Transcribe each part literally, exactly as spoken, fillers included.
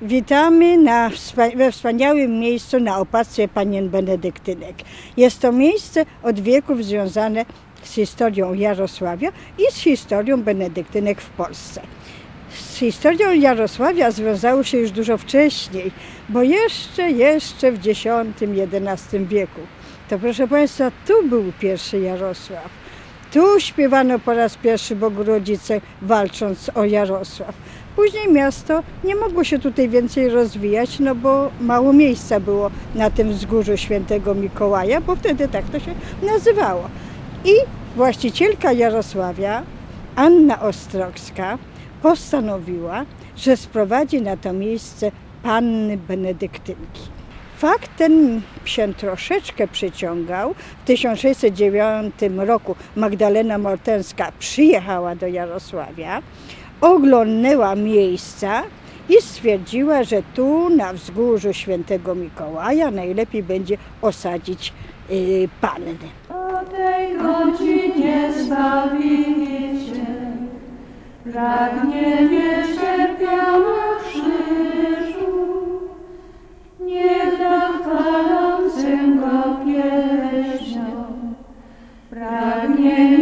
Witamy na, we wspaniałym miejscu na opactwie panien benedyktynek. Jest to miejsce od wieków związane z historią Jarosławia i z historią benedyktynek w Polsce. Z historią Jarosławia związały się już dużo wcześniej, bo jeszcze, jeszcze w dziesiątym, jedenastym wieku. To proszę Państwa, tu był pierwszy Jarosław. Tu śpiewano po raz pierwszy Bogu Rodzice, walcząc o Jarosław. Później miasto nie mogło się tutaj więcej rozwijać, no bo mało miejsca było na tym wzgórzu Świętego Mikołaja, bo wtedy tak to się nazywało. I właścicielka Jarosławia, Anna Ostrogska, postanowiła, że sprowadzi na to miejsce panny benedyktynki. Fakt ten się troszeczkę przyciągał. W tysiąc sześćset dziewiątym roku Magdalena Mortenska przyjechała do Jarosławia, oglądnęła miejsca i stwierdziła, że tu na wzgórzu Świętego Mikołaja najlepiej będzie osadzić y, panny. O tej godzinie Zbawiciel pragnie niecierpiały krzyżu, niech da chwalącym go pieśniom, pragnie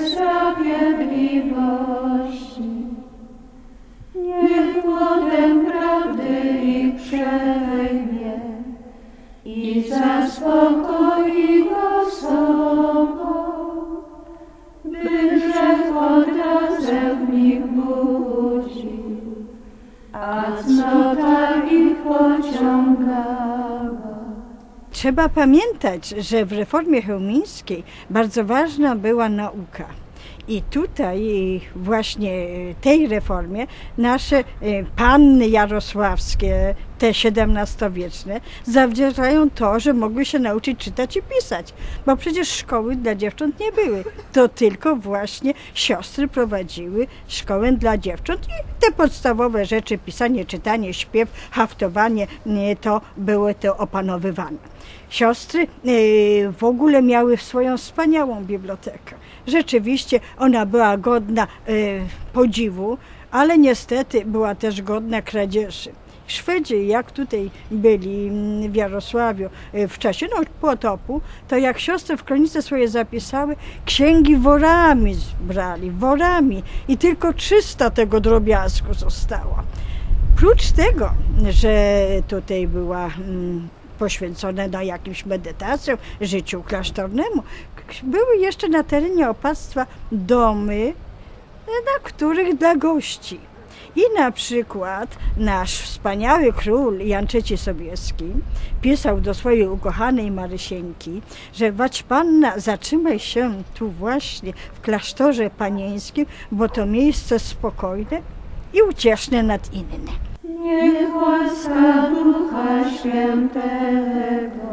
niesprawiedliwości. Niech głodem prawdy ich przejmie i zaspokoi go sobą, by grzech odrazę w nich budził, a cnota ich pociągała. Trzeba pamiętać, że w reformie chełmińskiej bardzo ważna była nauka. I tutaj właśnie tej reformie nasze panny jarosławskie, te siedemnastowieczne, zawdzięczają to, że mogły się nauczyć czytać i pisać. Bo przecież szkoły dla dziewcząt nie były. To tylko właśnie siostry prowadziły szkołę dla dziewcząt i te podstawowe rzeczy, pisanie, czytanie, śpiew, haftowanie, to były to opanowywane. Siostry w ogóle miały swoją wspaniałą bibliotekę. Rzeczywiście ona była godna podziwu, ale niestety była też godna kradzieży. Szwedzi, jak tutaj byli w Jarosławiu w czasie no, potopu, to jak siostry w kronice swoje zapisały, księgi worami brali, worami i tylko trzysta tego drobiazgu zostało. Prócz tego, że tutaj była poświęcone na jakimś medytacjom, życiu klasztornemu, były jeszcze na terenie opactwa domy, na których dla gości. I na przykład nasz wspaniały król Jan trzeci Sobieski pisał do swojej ukochanej Marysieńki, że wać panna, zatrzymaj się tu właśnie w klasztorze panieńskim, bo to miejsce spokojne i ucieszne nad inne. Niech łaska Ducha Świętego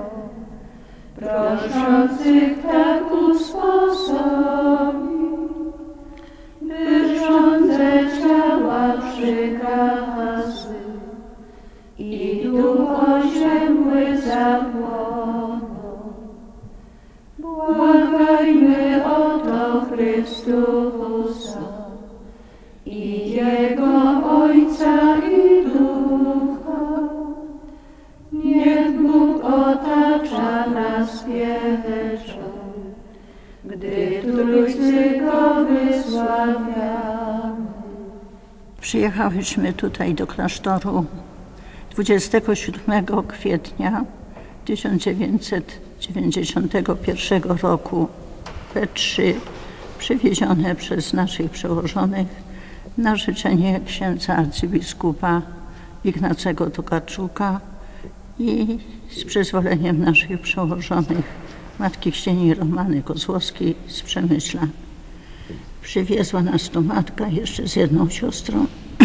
proszących tak usposobi, by żądze ciała przykazy i duch oziębły zapłoną. Błagajmy o to Chrystusa i Jego Ojca i Ducha. Niech Bóg otacza nas pieczą, gdy Trójcy go wysławiamy. Przyjechałyśmy tutaj do klasztoru dwudziestego siódmego kwietnia tysiąc dziewięćset dziewięćdziesiątego pierwszego roku we trzy, przywiezione przez naszych przełożonych na życzenie księdza arcybiskupa Ignacego Tokarczuka i z przyzwoleniem naszych przełożonych matki chrzcieni Romany Kozłowskiej z Przemyśla. Przywiezła nas tu matka jeszcze z jedną siostrą.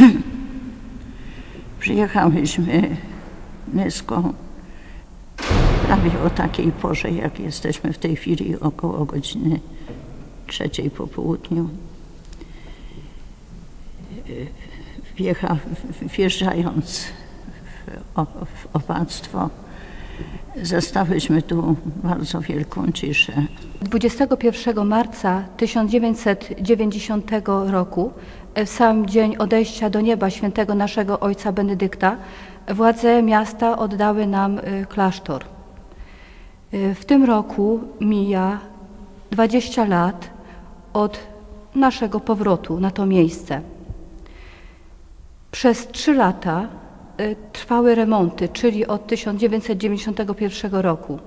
Przyjechałyśmy Nyską prawie o takiej porze, jak jesteśmy w tej chwili, około godziny trzeciej po południu. Wjecha, wjeżdżając w, w opactwo, Zastałyśmy tu bardzo wielką ciszę. dwudziestego pierwszego marca tysiąc dziewięćset dziewięćdziesiątego roku, w sam dzień odejścia do nieba świętego naszego ojca Benedykta, władze miasta oddały nam klasztor. W tym roku mija dwadzieścia lat od naszego powrotu na to miejsce. Przez trzy lata trwały remonty, czyli od tysiąc dziewięćset dziewięćdziesiątego pierwszego roku.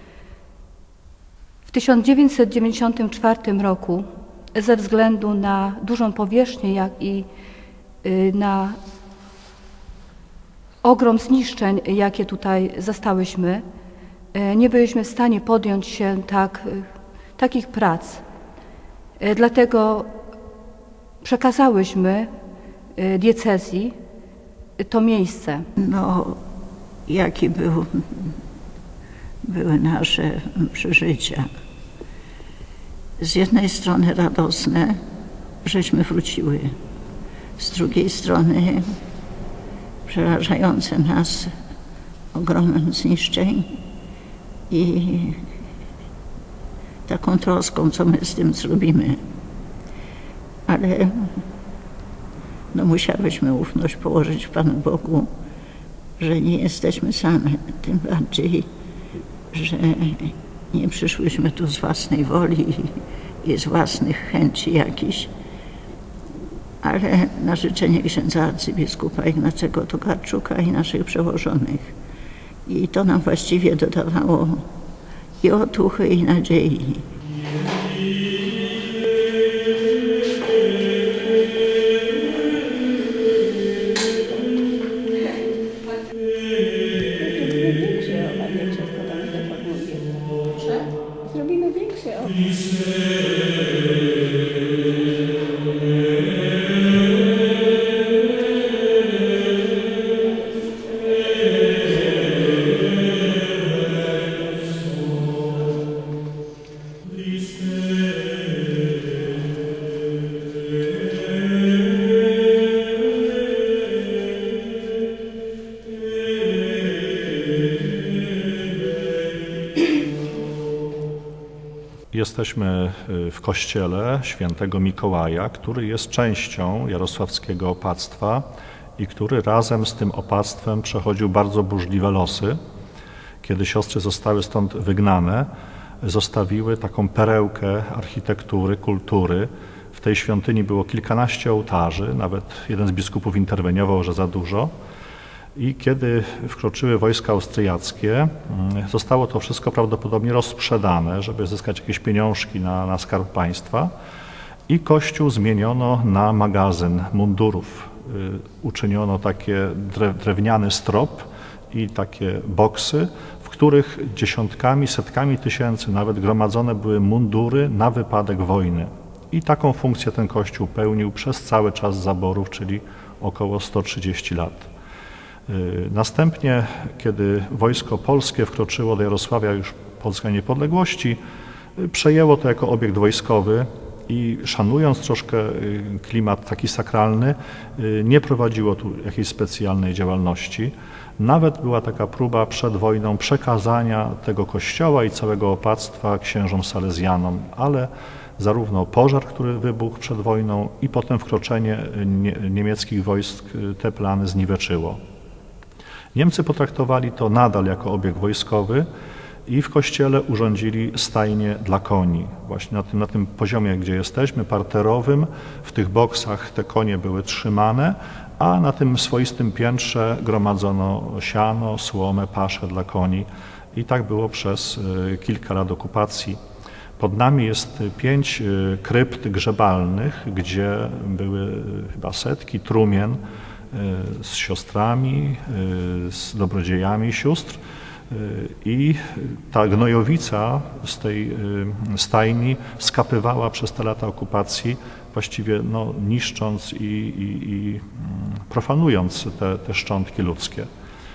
W tysiąc dziewięćset dziewięćdziesiątym czwartym roku ze względu na dużą powierzchnię, jak i na ogrom zniszczeń, jakie tutaj zastałyśmy, nie byliśmy w stanie podjąć się tak, takich prac. Dlatego przekazałyśmy diecezji to miejsce. No, jakie był, były nasze przeżycia. Z jednej strony radosne, żeśmy wróciły. Z drugiej strony przerażające nas ogromem zniszczeń i taką troską, co my z tym zrobimy. Ale no, musiałyśmy ufność położyć Panu Bogu, że nie jesteśmy same, tym bardziej, że nie przyszłyśmy tu z własnej woli i z własnych chęci jakichś, ale na życzenie księdza arcybiskupa Ignacego Tokarczuka i naszych przełożonych. I to nam właściwie dodawało i otuchy, i nadziei. Zrobimy większe okno. Jesteśmy w kościele świętego Mikołaja, który jest częścią jarosławskiego opactwa i który razem z tym opactwem przechodził bardzo burzliwe losy. Kiedy siostry zostały stąd wygnane, zostawiły taką perełkę architektury, kultury. W tej świątyni było kilkanaście ołtarzy, nawet jeden z biskupów interweniował, że za dużo. I kiedy wkroczyły wojska austriackie, zostało to wszystko prawdopodobnie rozsprzedane, żeby zyskać jakieś pieniążki na, na skarb państwa. I kościół zmieniono na magazyn mundurów. Uczyniono takie drewniany strop i takie boksy, w których dziesiątkami, setkami tysięcy nawet gromadzone były mundury na wypadek wojny. I taką funkcję ten kościół pełnił przez cały czas zaborów, czyli około sto trzydzieści lat. Następnie, kiedy wojsko polskie wkroczyło do Jarosławia już po odzyskaniu niepodległości, przejęło to jako obiekt wojskowy i szanując troszkę klimat taki sakralny, nie prowadziło tu jakiejś specjalnej działalności. Nawet była taka próba przed wojną przekazania tego kościoła i całego opactwa księżom salezjanom, ale zarówno pożar, który wybuchł przed wojną i potem wkroczenie niemieckich wojsk te plany zniweczyło. Niemcy potraktowali to nadal jako obiekt wojskowy i w kościele urządzili stajnię dla koni. Właśnie na tym, na tym poziomie, gdzie jesteśmy, parterowym, w tych boksach te konie były trzymane, a na tym swoistym piętrze gromadzono siano, słomę, paszę dla koni. I tak było przez kilka lat okupacji. Pod nami jest pięć krypt grzebalnych, gdzie były chyba setki trumien z siostrami, z dobrodziejami sióstr i ta gnojowica z tej stajni skapywała przez te lata okupacji, właściwie no, niszcząc i, i, i profanując te, te szczątki ludzkie.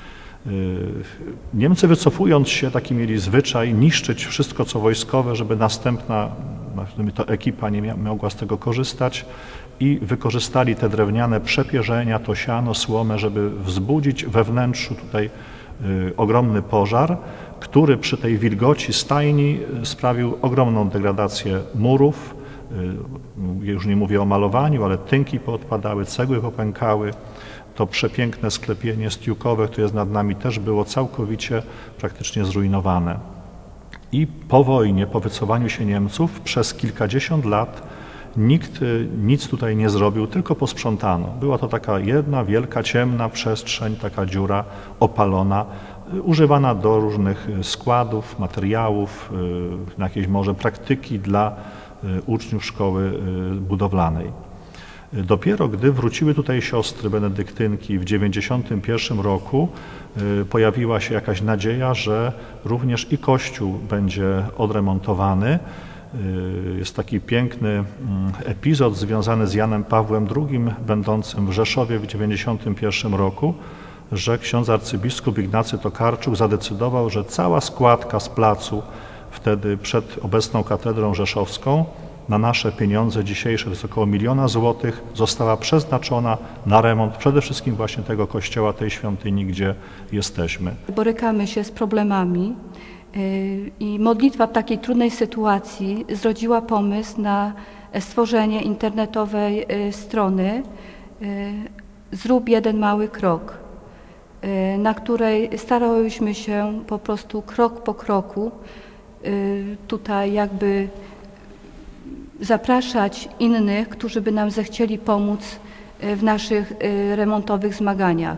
Niemcy, wycofując się, taki mieli zwyczaj niszczyć wszystko co wojskowe, żeby następna to ekipa nie mogła z tego korzystać i wykorzystali te drewniane przepierzenia, to siano, słomę, żeby wzbudzić we wnętrzu tutaj ogromny pożar, który przy tej wilgoci stajni sprawił ogromną degradację murów. Już nie mówię o malowaniu, ale tynki poodpadały, cegły popękały. To przepiękne sklepienie stiukowe, które jest nad nami, też było całkowicie praktycznie zrujnowane. I po wojnie, po wycofaniu się Niemców, przez kilkadziesiąt lat nikt nic tutaj nie zrobił, tylko posprzątano. Była to taka jedna wielka, ciemna przestrzeń, taka dziura opalona, używana do różnych składów, materiałów, na jakieś może praktyki dla uczniów szkoły budowlanej. Dopiero gdy wróciły tutaj siostry benedyktynki w dziewięćdziesiątym pierwszym roku, pojawiła się jakaś nadzieja, że również i kościół będzie odremontowany. Jest taki piękny epizod związany z Janem Pawłem drugim, będącym w Rzeszowie w dziewięćdziesiątym pierwszym roku, że ksiądz arcybiskup Ignacy Tokarczuk zadecydował, że cała składka z placu wtedy przed obecną katedrą rzeszowską na nasze pieniądze dzisiejsze, to jest około miliona złotych, została przeznaczona na remont przede wszystkim właśnie tego kościoła, tej świątyni, gdzie jesteśmy. Borykamy się z problemami i modlitwa w takiej trudnej sytuacji zrodziła pomysł na stworzenie internetowej strony Zrób jeden mały krok, na której starałyśmy się po prostu krok po kroku tutaj jakby zapraszać innych, którzy by nam zechcieli pomóc w naszych remontowych zmaganiach.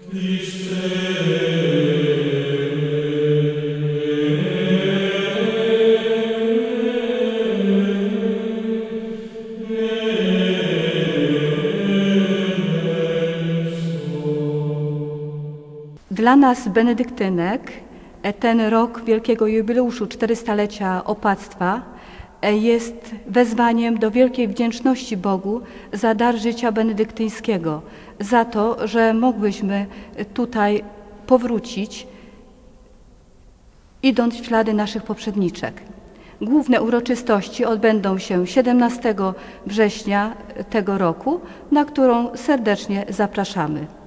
Dla nas, benedyktynek, ten rok wielkiego jubileuszu czterystolecia opactwa jest wezwaniem do wielkiej wdzięczności Bogu za dar życia benedyktyńskiego, za to, że mogłyśmy tutaj powrócić, idąc w ślady naszych poprzedniczek. Główne uroczystości odbędą się siedemnastego września tego roku, na którą serdecznie zapraszamy.